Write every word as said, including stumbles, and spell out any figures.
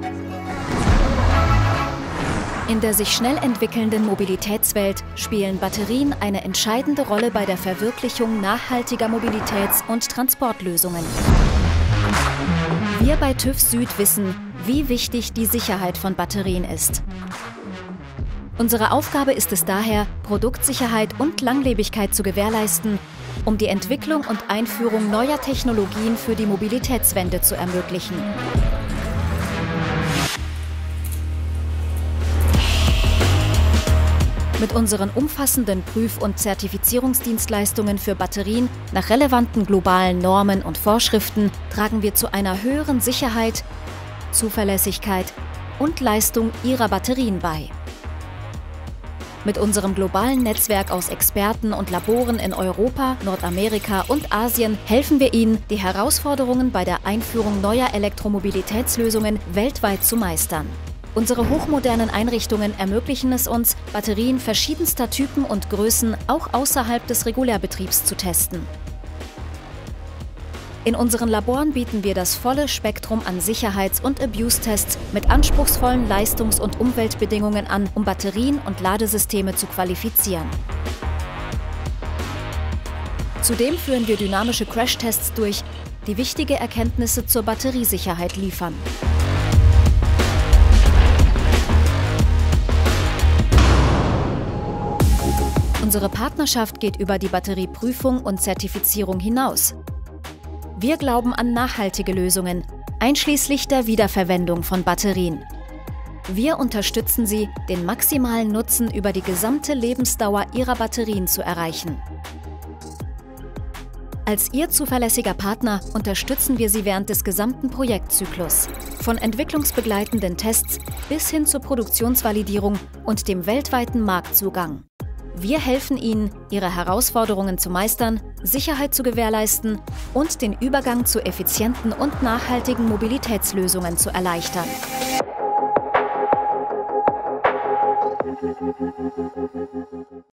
In der sich schnell entwickelnden Mobilitätswelt spielen Batterien eine entscheidende Rolle bei der Verwirklichung nachhaltiger Mobilitäts- und Transportlösungen. Wir bei TÜV Süd wissen, wie wichtig die Sicherheit von Batterien ist. Unsere Aufgabe ist es daher, Produktsicherheit und Langlebigkeit zu gewährleisten, um die Entwicklung und Einführung neuer Technologien für die Mobilitätswende zu ermöglichen. Mit unseren umfassenden Prüf- und Zertifizierungsdienstleistungen für Batterien nach relevanten globalen Normen und Vorschriften tragen wir zu einer höheren Sicherheit, Zuverlässigkeit und Leistung Ihrer Batterien bei. Mit unserem globalen Netzwerk aus Experten und Laboren in Europa, Nordamerika und Asien helfen wir Ihnen, die Herausforderungen bei der Einführung neuer Elektromobilitätslösungen weltweit zu meistern. Unsere hochmodernen Einrichtungen ermöglichen es uns, Batterien verschiedenster Typen und Größen auch außerhalb des Regulärbetriebs zu testen. In unseren Laboren bieten wir das volle Spektrum an Sicherheits- und Abuse-Tests mit anspruchsvollen Leistungs- und Umweltbedingungen an, um Batterien und Ladesysteme zu qualifizieren. Zudem führen wir dynamische Crashtests durch, die wichtige Erkenntnisse zur Batteriesicherheit liefern. Unsere Partnerschaft geht über die Batterieprüfung und Zertifizierung hinaus. Wir glauben an nachhaltige Lösungen, einschließlich der Wiederverwendung von Batterien. Wir unterstützen Sie, den maximalen Nutzen über die gesamte Lebensdauer Ihrer Batterien zu erreichen. Als Ihr zuverlässiger Partner unterstützen wir Sie während des gesamten Projektzyklus, von entwicklungsbegleitenden Tests bis hin zur Produktionsvalidierung und dem weltweiten Marktzugang. Wir helfen Ihnen, Ihre Herausforderungen zu meistern, Sicherheit zu gewährleisten und den Übergang zu effizienten und nachhaltigen Mobilitätslösungen zu erleichtern.